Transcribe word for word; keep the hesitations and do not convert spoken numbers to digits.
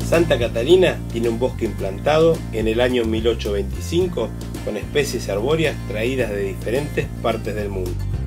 Santa Catalina tiene un bosque implantado en el año mil ochocientos veinticinco con especies arbóreas traídas de diferentes partes del mundo.